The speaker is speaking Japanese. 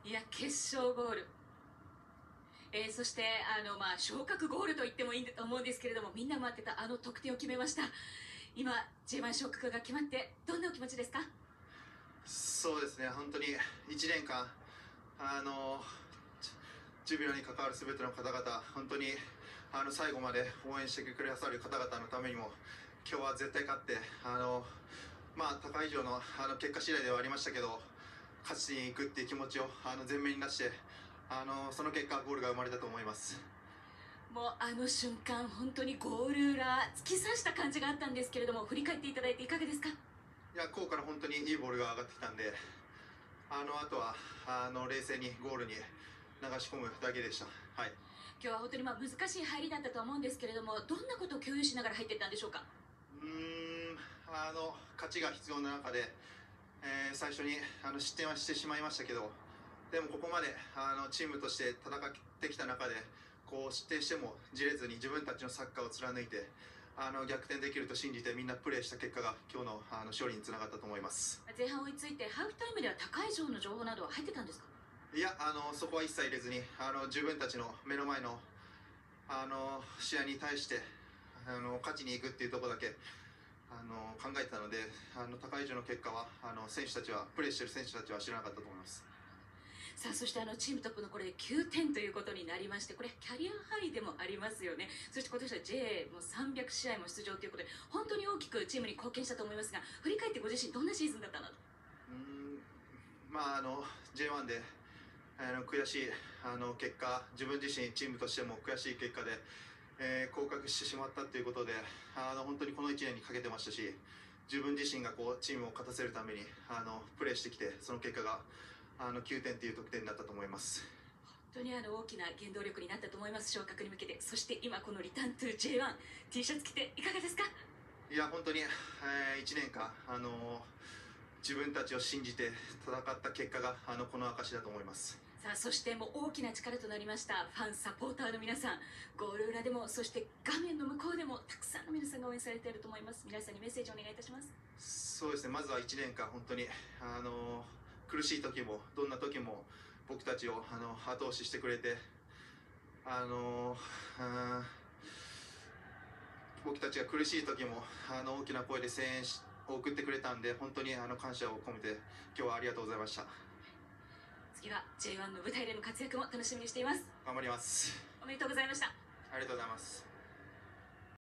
いや、決勝ゴール。そして、昇格ゴールと言ってもいいと思うんですけれども、みんな待ってたあの得点を決めました。今、J1 昇格が決まって、どんなお気持ちですか？ そうですね、本当に1年間、ジュビロに関わるすべての方々、本当に最後まで応援してくださる方々のためにも、今日は絶対勝って、高い以上の結果次第ではありましたけど、勝ちに行くっていう気持ちを前面に出して、その結果、ゴールが生まれたと思います。 もうあの瞬間、本当にゴール裏、突き刺した感じがあったんですけれども、振り返っていただいていかがですか？いや、こうから本当にいいボールが上がってきたんで、あとは冷静にゴールに流し込むだけでした。はい。 今日は本当に難しい入りだったと思うんですけれども、どんなことを共有しながら入っていったんでしょうか？ 勝ちが必要な中で、最初に失点はしてしまいましたけど、でもここまでチームとして戦ってきた中で、失点してもじれずに自分たちのサッカーを貫いて逆転できると信じてみんなプレーした結果が今日の勝利につながったと思います。 前半追いついてハーフタイムでは高い上の情報などは入ってたんですか？ いや、そこは一切入れずに自分たちの目の前の試合に対して勝ちに行くっていうところだけ考えてたので、高い以上の結果は選手たちはプレーしている選手たちは知らなかったと思います。 さあ、そしてチームトップのこれで9点ということになりまして、これキャリアハイでもありますよね。そして今年は J も300試合も出場ということで、本当に大きくチームに貢献したと思いますが、振り返ってご自身どんなシーズンだったなと。 J1 で悔しい結果、自分自身チームとしても悔しい結果で、降格してしまったということで、本当にこの1年にかけてましたし、自分自身がチームを勝たせるためにプレーしてきて、その結果が9点という得点だったと思います。 本当に大きな原動力になったと思います、昇格に向けて。そして今このリターントゥ J1T シャツ着ていかがですか？ いや、本当に、1年間自分たちを信じて戦った結果がこの証だと思います。 さあ、そしてもう大きな力となりましたファン、サポーターの皆さん、ゴール裏でも、そして画面の向こうでもたくさんの皆さんが応援されていると思います。皆さんにメッセージをお願いいたします。 そうですね、まずは1年間本当に苦しい時もどんな時も僕たちを後押ししてくれて、僕たちが苦しい時も大きな声で声援を送ってくれたんで、本当に感謝を込めて今日はありがとうございました。 次は J1 の舞台での活躍も楽しみにしています。 頑張ります。 おめでとうございました。 ありがとうございます。